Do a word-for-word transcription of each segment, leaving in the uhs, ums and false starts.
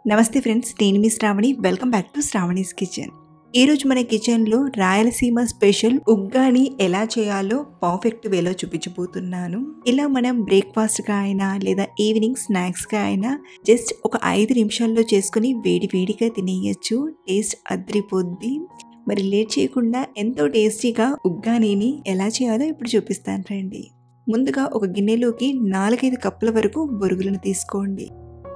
నమస్తే ఫ్రెండ్స్, నేను మీ Shravani. Welcome back to Shravani's kitchen. ఈరోజు మన కిచెన్లో రాయలసీమ స్పెషల్ ఉగ్గాని ఎలా చేయాలో పర్ఫెక్ట్ వేలో చూపించబోతున్నాను. ఇలా మనం బ్రేక్ఫాస్ట్గా అయినా లేదా ఈవినింగ్ స్నాక్స్గా అయినా జస్ట్ ఒక ఐదు నిమిషాల్లో చేసుకుని వేడి వేడిగా తినేయచ్చు. టేస్ట్ అద్రిపోద్ది. మరి లేట్ చేయకుండా ఎంతో టేస్టీగా ఉగ్గానీని ఎలా చేయాలో ఇప్పుడు చూపిస్తాను రండి. ముందుగా ఒక గిన్నెలోకి నాలుగైదు కప్పుల వరకు బొరుగులను తీసుకోండి.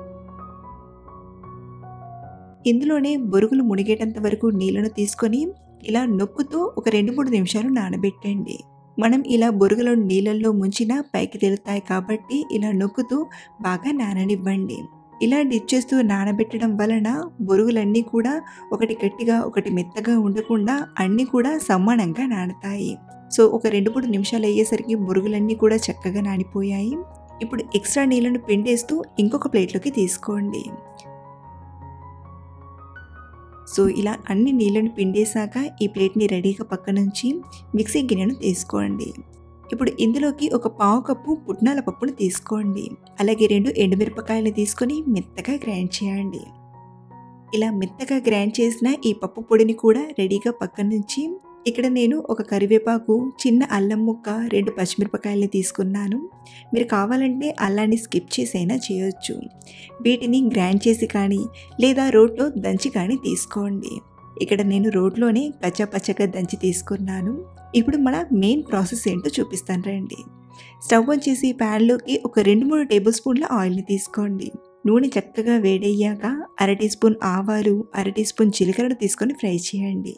ఇందులోనే బొరుగులు మునిగేటంత వరకు నీళ్ళను తీసుకొని ఇలా నొక్కుతూ ఒక రెండు మూడు నిమిషాలు నానబెట్టండి. మనం ఇలా బొరుగులు నీళ్ళల్లో ముంచినా పైకి తేలుతాయి కాబట్టి ఇలా నొక్కుతూ బాగా నాననివ్వండి. ఇలా డిప్ చేస్తూ నానబెట్టడం వలన బొరుగులన్నీ కూడా ఒకటి గట్టిగా ఒకటి మెత్తగా ఉండకుండా అన్నీ కూడా సమానంగా నానతాయి. సో ఒక రెండు మూడు నిమిషాలు అయ్యేసరికి బొరుగులన్నీ కూడా చక్కగా నానిపోయాయి. ఇప్పుడు ఎక్స్ట్రా నీళ్ళను పిండేస్తూ ఇంకొక ప్లేట్లోకి తీసుకోండి. సో ఇలా అన్ని నీళ్ళను పిండేశాక ఈ ప్లేట్ని రెడీగా పక్క నుంచి మిక్సీ గిన్నెను తీసుకోండి. ఇప్పుడు ఇందులోకి ఒక పావు కప్పు పుట్నాల పప్పును తీసుకోండి. అలాగే రెండు ఎండుమిరపకాయలు తీసుకొని మెత్తగా గ్రైండ్ చేయండి. ఇలా మెత్తగా గ్రైండ్ చేసిన ఈ పప్పు పొడిని కూడా రెడీగా పక్క నుంచి ఇక్కడ నేను ఒక కరివేపాకు, చిన్న అల్లం ముక్క, రెండు పచ్చిమిరపకాయలు తీసుకున్నాను. మీరు కావాలంటే అల్లాన్ని స్కిప్ చేసైనా చేయొచ్చు. వీటిని గ్రైండ్ చేసి కానీ లేదా రోట్లో దంచి కానీ తీసుకోండి. ఇక్కడ నేను రోట్లోనే కచ్చాపచ్చగా దంచి తీసుకున్నాను. ఇప్పుడు మన మెయిన్ ప్రాసెస్ ఏంటో చూపిస్తాను రండి. స్టవ్ ఆన్ చేసి ప్యాన్లోకి ఒక రెండు మూడు టేబుల్ స్పూన్ల ఆయిల్ని తీసుకోండి. నూనె చక్కగా వేడయ్యాక అర టీ స్పూన్ ఆవాలు, అర టీ స్పూన్ జీలకర్రను తీసుకొని ఫ్రై చేయండి.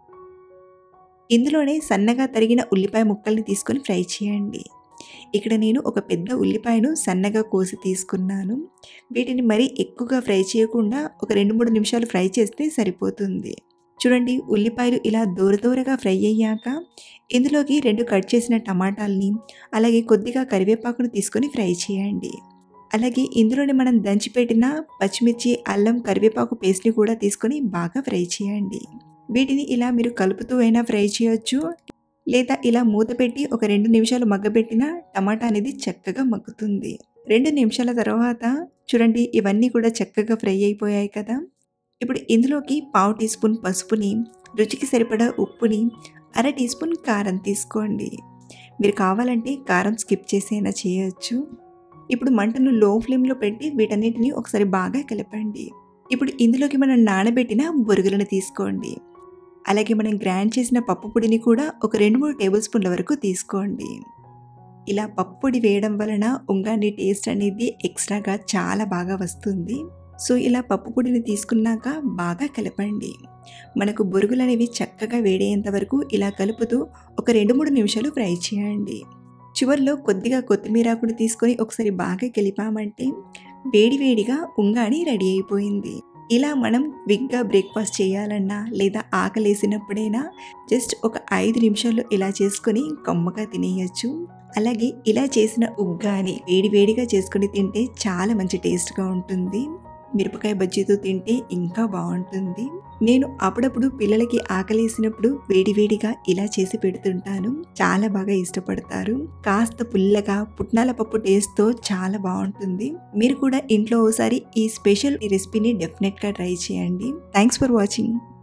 ఇందులోనే సన్నగా తరిగిన ఉల్లిపాయ ముక్కల్ని తీసుకొని ఫ్రై చేయండి. ఇక్కడ నేను ఒక పెద్ద ఉల్లిపాయను సన్నగా కోసి తీసుకున్నాను. వీటిని మరీ ఎక్కువగా ఫ్రై చేయకుండా ఒక రెండు మూడు నిమిషాలు ఫ్రై చేస్తే సరిపోతుంది. చూడండి, ఉల్లిపాయలు ఇలా దూరదూరగా ఫ్రై అయ్యాక ఇందులోకి రెండు కట్ చేసిన టమాటాలని అలాగే కొద్దిగా కరివేపాకును తీసుకొని ఫ్రై చేయండి. అలాగే ఇందులోనే మనం దంచిపెట్టిన పచ్చిమిర్చి, అల్లం, కరివేపాకు పేస్ట్ని కూడా తీసుకొని బాగా ఫ్రై చేయండి. వీటిని ఇలా మీరు కలుపుతూ అయినా ఫ్రై చేయొచ్చు, లేదా ఇలా మూత పెట్టి ఒక రెండు నిమిషాలు మగ్గబెట్టిన టమాటా అనేది చక్కగా మగ్గుతుంది. రెండు నిమిషాల తర్వాత చూడండి, ఇవన్నీ కూడా చక్కగా ఫ్రై అయిపోయాయి కదా. ఇప్పుడు ఇందులోకి పావు టీ స్పూన్ పసుపుని, రుచికి సరిపడా ఉప్పుని, అర టీ స్పూన్ కారం తీసుకోండి. మీరు కావాలంటే కారం స్కిప్ చేసైనా చేయొచ్చు. ఇప్పుడు మంటను లో ఫ్లేమ్లో పెట్టి వీటన్నిటిని ఒకసారి బాగా కలపండి. ఇప్పుడు ఇందులోకి మనం నానబెట్టిన బొరుగులను తీసుకోండి. అలాగే మనం గ్రైండ్ చేసిన పప్పు పొడిని కూడా ఒక రెండు మూడు టేబుల్ స్పూన్ల వరకు తీసుకోండి. ఇలా పప్పు పొడి వేయడం వలన ఉంగాని టేస్ట్ అనేది ఎక్స్ట్రాగా చాలా బాగా వస్తుంది. సో ఇలా పప్పు పొడిని తీసుకున్నాక బాగా కలపండి. మనకు బొరుగులు అనేవి చక్కగా వేడేంత వరకు ఇలా కలుపుతూ ఒక రెండు మూడు నిమిషాలు ఫ్రై చేయండి. చివరిలో కొద్దిగా కొత్తిమీర కూడా తీసుకొని ఒకసారి బాగా కలిపామంటే వేడి వేడిగా ఉంగాని రెడీ అయిపోయింది. ఇలా మనం క్విక్గా బ్రేక్ఫాస్ట్ చేయాలన్నా లేదా ఆకలేసినప్పుడైనా జస్ట్ ఒక ఐదు నిమిషాల్లో ఇలా చేసుకొని కమ్మగా తినేయచ్చు. అలాగే ఇలా చేసిన ఉగ్గాని వేడి వేడిగా చేసుకొని తింటే చాలా మంచి టేస్ట్గా ఉంటుంది. మిరపకాయ బజ్జీతో తింటే ఇంకా బాగుంటుంది. నేను అప్పుడప్పుడు పిల్లలకి ఆకలేసినప్పుడు వేడివేడిగా ఇలా చేసి పెడుతుంటాను. చాలా బాగా ఇష్టపడతారు. కాస్త పుల్లగా పుట్నాల పప్పు టేస్ట్తో చాలా బాగుంటుంది. మీరు కూడా ఇంట్లో ఒకసారి ఈ స్పెషల్ రెసిపీని డెఫినెట్గా ట్రై చేయండి. Thanks for watching.